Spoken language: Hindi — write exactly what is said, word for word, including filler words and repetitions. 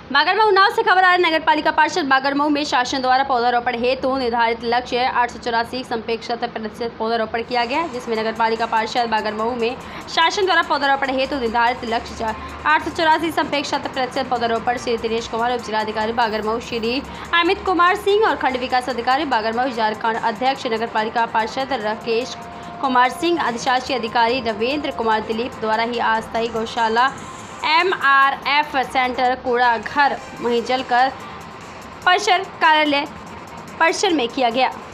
बागरमऊ उन्नाव से खबर आ रही नगर पालिका पार्षद बागरमऊ में शासन द्वारा पौधारोपण हेतु निर्धारित लक्ष्य आठ सौ चौरासी संपेक्ष शत प्रतिशत पौधारोपण किया गया, जिसमें नगर पालिका पार्षद बागरमऊ में शासन द्वारा पौधारोपण हेतु निर्धारित लक्ष्य आठ सौ चौरासी संपेक्ष शत प्रतिशत पौधारोपण श्री दिनेश कुमार, उप जिलाधिकारी बागरमऊ श्री अमित कुमार सिंह और खंड विकास अधिकारी बागरमऊ, झारखंड अध्यक्ष नगर पालिका पार्षद राकेश कुमार सिंह, अधिशासी अधिकारी रविंद्र कुमार दिलीप द्वारा ही अस्थायी गौशाला एम आर एफ सेंटर कूड़ा घर महिजल कर परिसर कार्यालय परिसर में किया गया।